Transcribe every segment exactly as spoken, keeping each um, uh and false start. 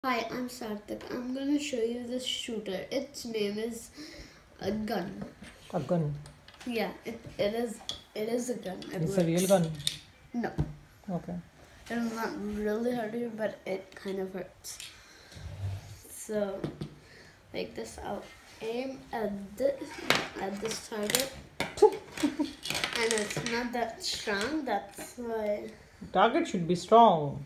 Hi, I'm Saarthak. I'm gonna show you this shooter. Its name is a gun. A gun? Yeah, it, it is it is a gun. It It's a real gun? No. Okay. It'll not really hurt you, but it kind of hurts. So, like this, I'll aim at this, at this target. And it's not that strong, that's why Target should be strong.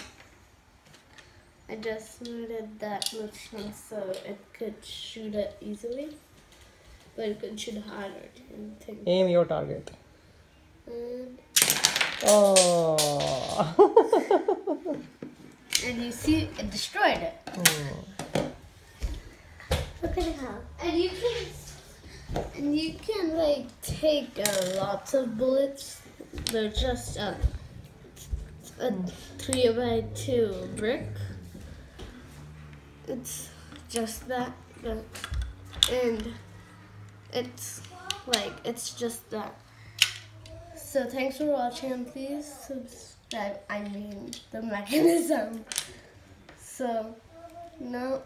I just made it that much strong so it could shoot it easily. But it could shoot harder and things. Aim your target. And, oh. and you see, it destroyed it. Hmm. Look at how. And you can, and you can like take uh, lots of bullets. They're just uh, a three by two brick. It's just that, but, and it's like it's just that. So thanks for watching, and please subscribe. I mean the mechanism. So now,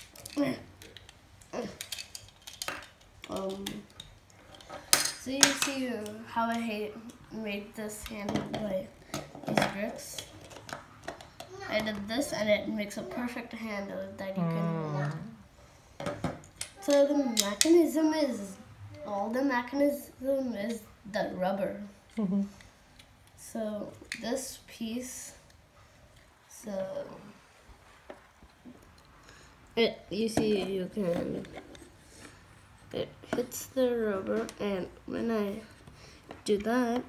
um, so you see how I hate made this handle by these bricks. I did this, and it makes a perfect handle that you can hold. So the mechanism is, all the mechanism is the rubber. Mm-hmm. So this piece, so it, you see you can, it hits the rubber, and when I do that,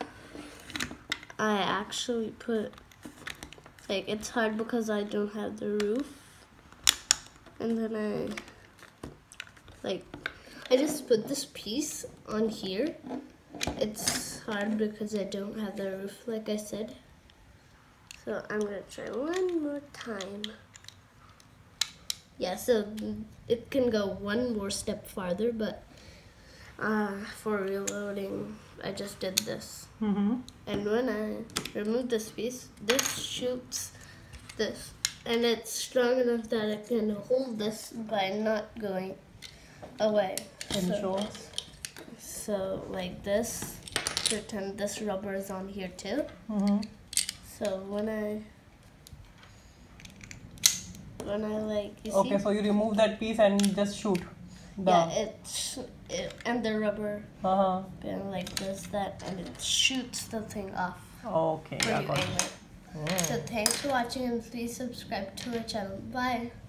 I actually put, like, it's hard because I don't have the roof, and then I, like, I just put this piece on here. It's hard because I don't have the roof, like I said. So I'm gonna try one more time. Yeah, so it can go one more step farther, but uh, for reloading, I just did this. Mm-hmm. And when I remove this piece, this shoots this. And it's strong enough that it can hold this by not going away. Can you so, show us? So like this, pretend this rubber is on here too. Mm-hmm. So when I, when I like, you okay, see? so you remove that piece and just shoot down. Yeah, it's, it, and the rubber, uh-huh. and like this, that, and it shoots the thing off. Okay, When I you got aim it. it. So thanks for watching, and please subscribe to our channel. Bye.